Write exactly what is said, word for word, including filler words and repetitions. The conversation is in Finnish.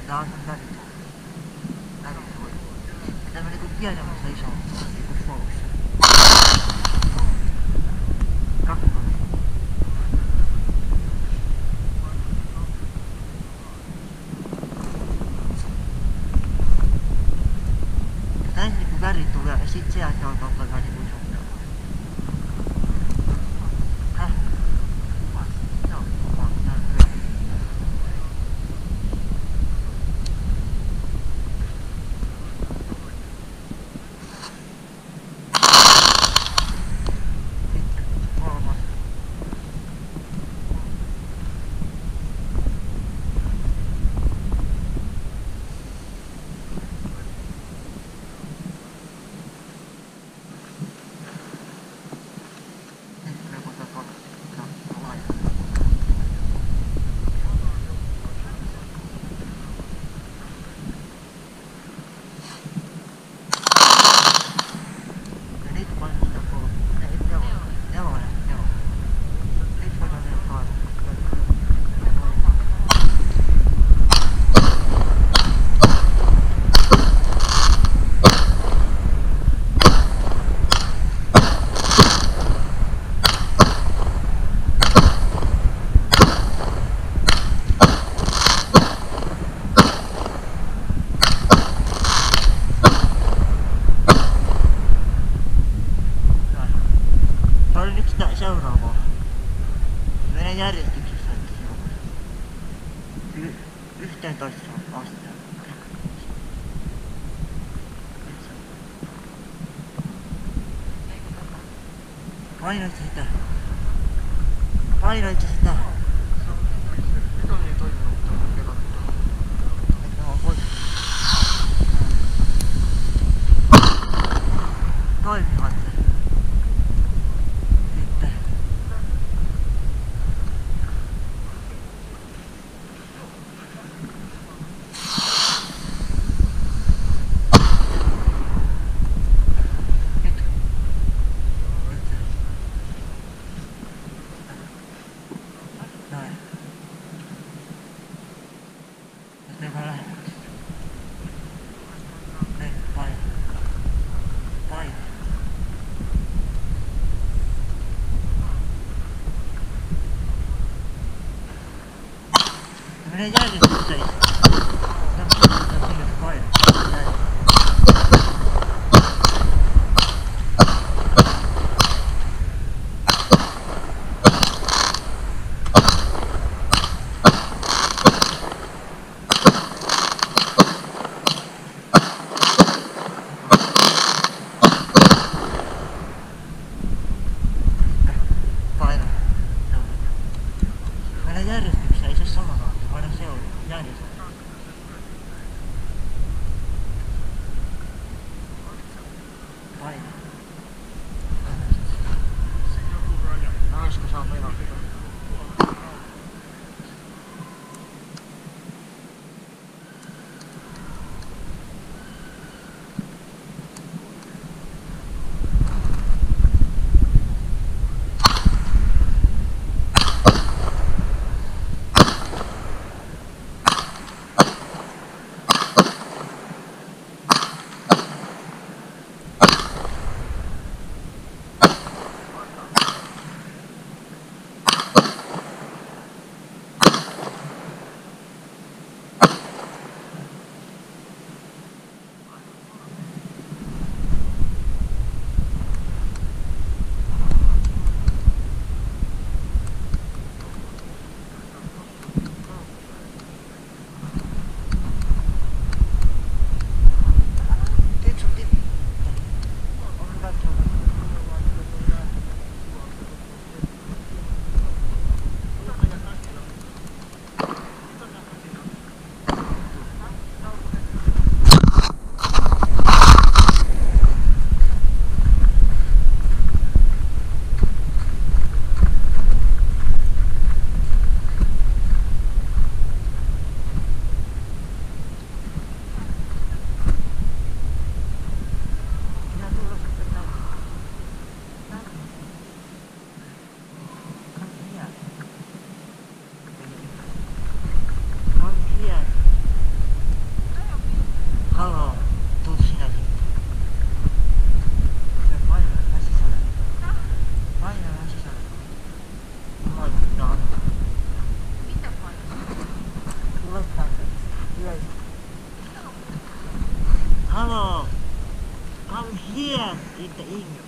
Taas on värit. Värit voi. Ja tämä niinku pienemmässä iso niinku suolussa. Kakkonen. Ja ensin niinku värit tulee ja sit sen jälkeen alkaa ottaa vähän niinku isompia. Häh? Joo, on näin hyvä. Kolmas. Nyt tulee kohta kolmas. Tää laaja. Ja nyt painaa sitä kolmas. Ei, nelonen. Nelonen, joo. Nyt painaa vielä kahdeksan. Se oli nyt sitä seuraavaa. Mennään järjestyksessä, että se on y- yhteentoista asti. Painoit sitä. Painoit sitä. Nyt on niin toiminut tuolla kelottua. Että mä oon pois. Toimivat se. Sitten. Nyt. Nyt. Näin. Nyt mennään lähemmäksi. Näin, paino. Paino. Menee järjestykseen. Tämä on siinä se paino. Näin. Paino. Mennään järjestykseen, ei se sama. Paina seuraava. Hello. Come here in the English.